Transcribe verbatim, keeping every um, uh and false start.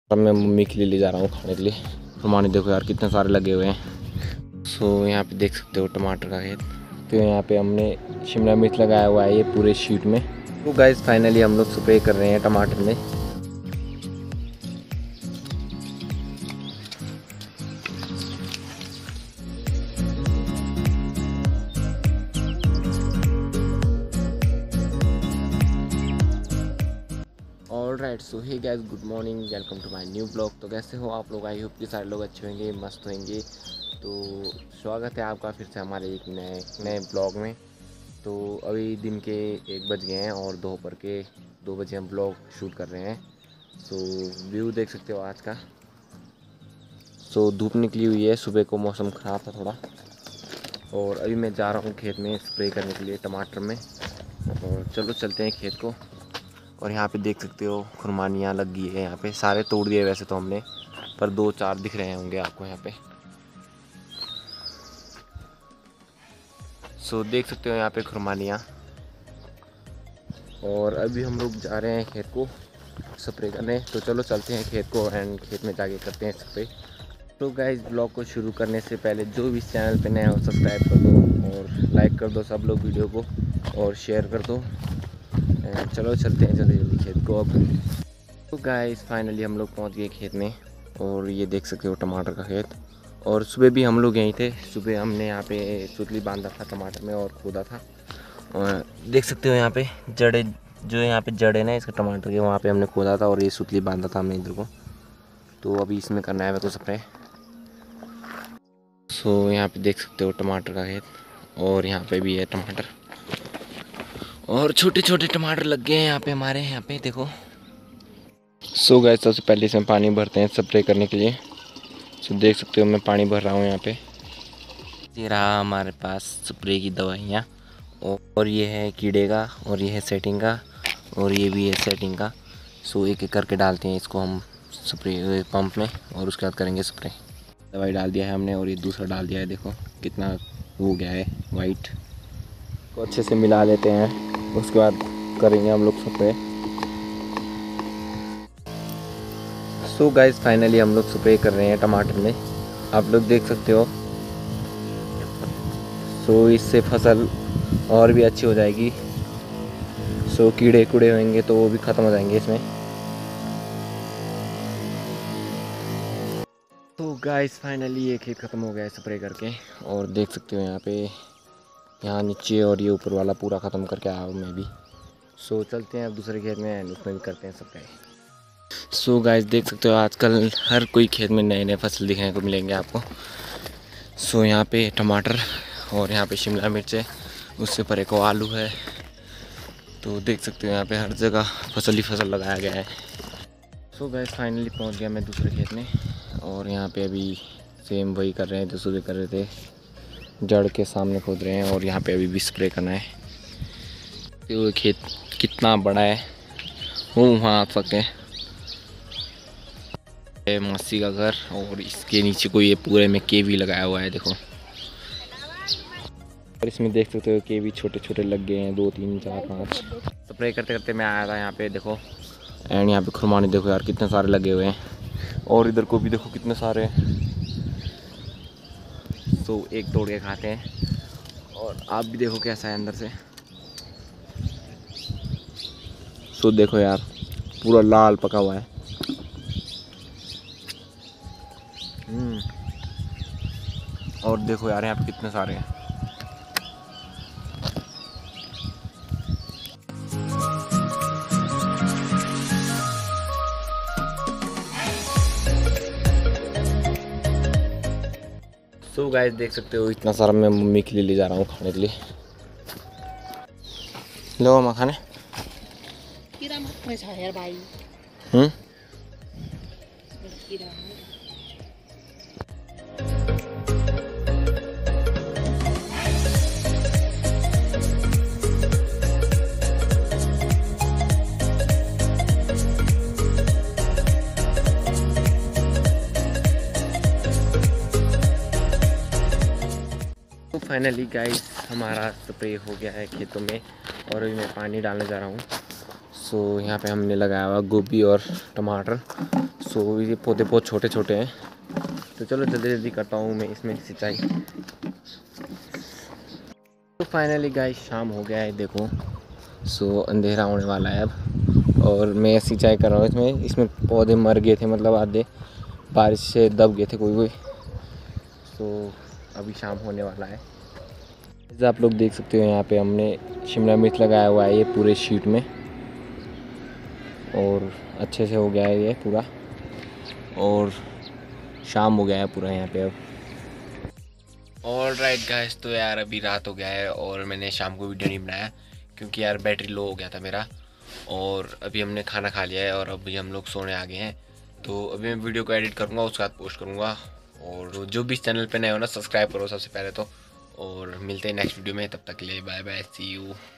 अब मैं मम्मी के लिए ले जा रहा हूँ खाने के लिए। टमाटर देखो यार कितने सारे लगे हुए हैं। सो यहाँ पे देख सकते हो टमाटर का खेत। तो यहाँ पे हमने शिमला मिर्च लगाया हुआ है ये पूरे शीट में। तो गाइस फाइनली हम लोग स्प्रे कर रहे हैं टमाटर में। All right, so hey guys, good morning, welcome to my new blog. तो कैसे हो आप लोग? आई होप कि सारे लोग अच्छे होंगे, मस्त होंगे। तो स्वागत है आपका फिर से हमारे एक नए नए ब्लॉग में। तो अभी दिन के एक बज गए हैं और दोपहर के दो बजे हम ब्लॉग शूट कर रहे हैं। सो व्यू देख सकते हो आज का। सो धूप निकली हुई है, सुबह को मौसम ख़राब था थोड़ा। और अभी मैं जा रहा हूँ खेत में स्प्रे करने के लिए टमाटर में। और चलो चलते हैं खेत को। और यहाँ पे देख सकते हो खुरमानियाँ लग गई है। यहाँ पे सारे तोड़ दिए वैसे तो हमने, पर दो चार दिख रहे होंगे आपको यहाँ पे। सो देख सकते हो यहाँ पे खुरमानियाँ। और अभी हम लोग जा रहे हैं खेत को स्प्रे करने। तो चलो चलते हैं खेत को एंड खेत में जाके करते हैं स्प्रे। तो गाइस ब्लॉग को शुरू करने से पहले जो भी इस चैनल पे नए हो सब्सक्राइब कर दो और लाइक कर दो सब लोग वीडियो को, और शेयर कर दो। चलो चलते हैं जल्दी जल्दी खेत को अब। तो गाइस फाइनली हम लोग पहुंच गए खेत में। और ये देख सकते हो टमाटर का खेत। और सुबह भी हम लोग यहीं थे। सुबह हमने यहाँ पे सुतली बांधा था टमाटर में और खोदा था। और देख सकते हो यहाँ पे जड़े, जो यहाँ पे जड़े ना इसका टमाटर के, वहाँ पे हमने खोदा था और ये सुतली बांधा था हमने इधर को। तो अभी इसमें करना है मेरे को स्प्रे। सो यहाँ पे देख सकते हो टमाटर का खेत। और यहाँ पे भी है टमाटर, और छोटे छोटे टमाटर लग गए हैं यहाँ पे हमारे यहाँ पे देखो। सो गाइस सबसे पहले इसमें पानी भरते हैं स्प्रे करने के लिए। सो देख सकते हो मैं पानी भर रहा हूँ यहाँ पे। ये रहा हमारे पास स्प्रे की दवाइयाँ। और ये है कीड़े का, और ये है सेटिंग का, और ये भी है सेटिंग का। सो एक एक करके डालते हैं इसको हम स्प्रे पंप में, और उसके बाद करेंगे स्प्रे। दवाई डाल दिया है हमने, और ये दूसरा डाल दिया है। देखो कितना हो गया है वाइट को। अच्छे से मिला लेते हैं, उसके बाद करेंगे हम लोग स्प्रे। सो गाइस फाइनली हम लोग स्प्रे कर रहे हैं टमाटर में, आप लोग देख सकते हो। सो इससे फसल और भी अच्छी हो जाएगी। सो कीड़े कूड़े होंगे तो वो भी ख़त्म हो जाएंगे इसमें। तो गाइस फाइनली ये खेत ख़त्म हो गया है स्प्रे करके। और देख सकते हो यहाँ पे, यहाँ नीचे और ये ऊपर वाला पूरा ख़त्म करके आया हूँ मैं भी। सो चलते हैं अब दूसरे खेत में एंड उसमें भी करते हैं स्प्रे। सो गाइस देख सकते हो आजकल हर कोई खेत में नए नए फसल दिखने को मिलेंगे आपको। सो यहाँ पे टमाटर, और यहाँ पे शिमला मिर्च है, उससे पर एक आलू है। तो देख सकते हो यहाँ पे हर जगह फसल ही फसल लगाया गया है। सो गाइस फाइनली पहुँच गया मैं दूसरे खेत में। और यहाँ पे अभी सेम वही कर रहे हैं जो सुबह कर रहे थे, जड़ के सामने खोद रहे हैं। और यहाँ पे अभी भी स्प्रे करना है। तो खेत कितना बड़ा है वो वहाँ आप सकते हैं, मौसी का घर। और इसके नीचे को ये पूरे में केवी लगाया हुआ है देखो। और इसमें देख सकते हो केवी छोटे छोटे लग गए हैं, दो तीन चार पाँच। स्प्रे करते करते मैं आया था यहाँ पे देखो। एंड यहाँ पे खुरमानी देखो यार कितने सारे लगे हुए हैं, और इधर को भी देखो कितने सारे हैं। तो एक तोड़ के खाते हैं, और आप भी देखो कैसा है अंदर से। सो देखो यार पूरा लाल पका हुआ है। हम्म और देखो यार यहाँ पे कितने सारे हैं। सो गाइस देख सकते हो इतना सारा मैं मम्मी के लिए ले जा रहा हूँ खाने के लिए। लो माँ खाने। हम्म तो फाइनली गाइस हमारा स्प्रे हो गया है खेतों में, और अभी मैं पानी डालने जा रहा हूँ। सो यहाँ पे हमने लगाया हुआ गोभी और टमाटर। सो ये पौधे बहुत छोटे छोटे हैं, तो चलो जल्दी जल्दी करता हूँ मैं इसमें सिंचाई। तो फाइनली गाइस शाम हो गया है, देखो सो अंधेरा होने वाला है अब, और मैं सिंचाई कर रहा हूँ इसमें। इसमें पौधे मर गए थे, मतलब आधे बारिश से दब गए थे कोई कोई। सो अभी शाम होने वाला है। जैसे आप लोग देख सकते हो यहाँ पे हमने शिमला मिर्च लगाया हुआ है ये पूरे शीट में, और अच्छे से हो गया है ये पूरा, और शाम हो गया है पूरा यहाँ पे अब। ऑल राइट गाइस, तो यार अभी रात हो गया है और मैंने शाम को वीडियो नहीं बनाया क्योंकि यार बैटरी लो हो गया था मेरा। और अभी हमने खाना खा लिया है और अभी हम लोग सोने आ गए हैं। तो अभी मैं वीडियो को एडिट करूँगा, उसके बाद पोस्ट करूँगा। और जो भी इस चैनल पे नए हो ना, सब्सक्राइब करो सबसे पहले तो। और मिलते हैं नेक्स्ट वीडियो में, तब तक के लिए बाय बाय, सी यू।